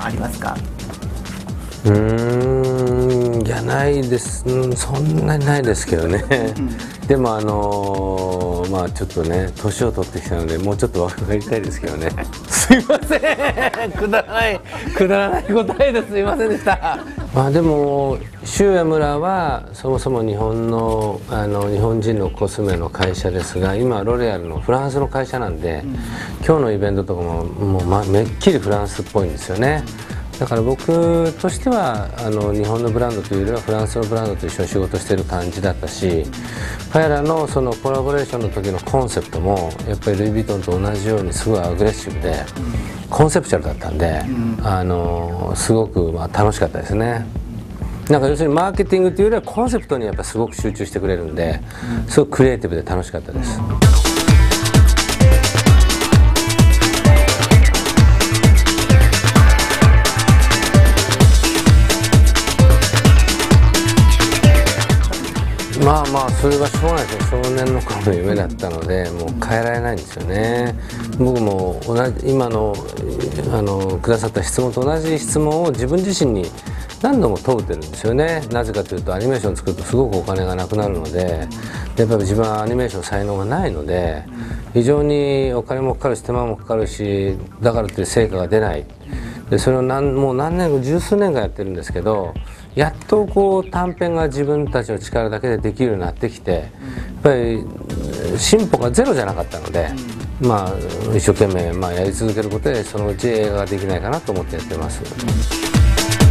ありますか？ いやないです、そんなにないですけどね、でもまあちょっとね年を取ってきたのでもうちょっと若くなりたいですけどねすいませんくだらない答えですいませんでした。まあでも周江村はそもそも日本人のコスメの会社ですが、今ロレアルのフランスの会社なんで、今日のイベントとかもめっきりフランスっぽいんですよね。だから僕としては日本のブランドというよりはフランスのブランドと一緒に仕事してる感じだったし、彼らのそのコラボレーションの時のコンセプトもやっぱりルイ・ヴィトンと同じようにすごいアグレッシブでコンセプチュアルだったんで、すごく楽しかったですね。なんか要するにマーケティングというよりはコンセプトにやっぱすごく集中してくれるんで、すごくクリエイティブで楽しかったです。まあそれはしょうがないですよ。少年の頃の夢だったのでもう変えられないんですよね。僕も今のくださった質問と同じ質問を自分自身に何度も問うてるんですよね。なぜかというとアニメーションを作るとすごくお金がなくなるので、やっぱり自分はアニメーション才能がないので非常にお金もかかるし手間もかかるし、だからという成果が出ない。でそれをもう何年十数年間やってるんですけど、やっとこう短編が自分たちの力だけでできるようになってきて、やっぱり進歩がゼロじゃなかったので、まあ一生懸命やり続けることでそのうち映画ができないかなと思ってやってます。